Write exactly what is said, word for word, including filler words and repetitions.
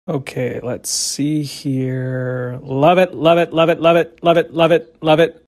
Okay, let's see here. Love it, love it, love it, love it, love it, love it, love it.